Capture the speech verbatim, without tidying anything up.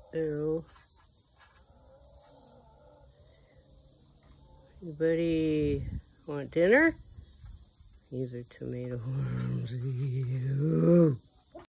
Ew. Anybody want dinner? These are tomato worms. Ew.